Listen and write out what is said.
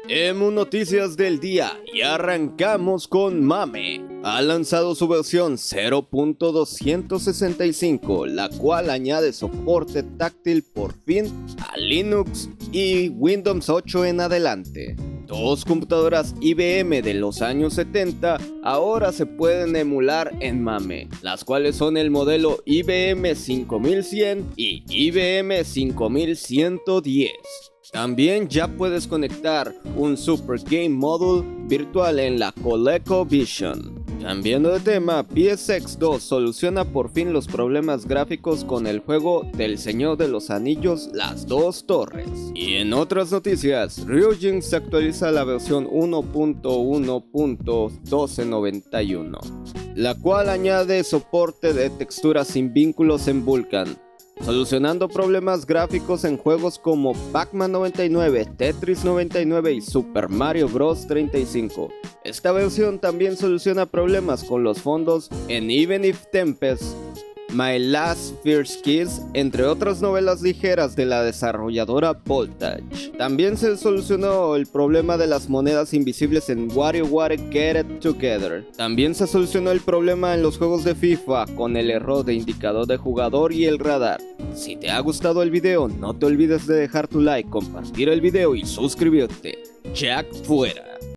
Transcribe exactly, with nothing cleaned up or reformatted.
Emu Noticias del día y arrancamos con Mame. Ha lanzado su versión cero punto doscientos sesenta y cinco, la cual añade soporte táctil por fin a Linux y Windows ocho en adelante. Dos computadoras I B M de los años setenta ahora se pueden emular en Mame, las cuales son el modelo I B M cinco mil cien y I B M cinco mil ciento diez. También ya puedes conectar un Super Game Module virtual en la ColecoVision. Cambiando de tema, P S X dos soluciona por fin los problemas gráficos con el juego del Señor de los Anillos Las Dos Torres. Y en otras noticias, Ryujin se actualiza la versión uno punto uno punto doce noventa y uno, la cual añade soporte de texturas sin vínculos en Vulkan, solucionando problemas gráficos en juegos como Pac-Man noventa y nueve, Tetris noventa y nueve y Super Mario Bros. treinta y cinco. Esta versión también soluciona problemas con los fondos en Even If Tempest, My Last First Kiss, entre otras novelas ligeras de la desarrolladora Voltage. También se solucionó el problema de las monedas invisibles en WarioWare Get It Together. También se solucionó el problema en los juegos de FIFA con el error de indicador de jugador y el radar. Si te ha gustado el video, no te olvides de dejar tu like, compartir el video y suscribirte. Jack fuera.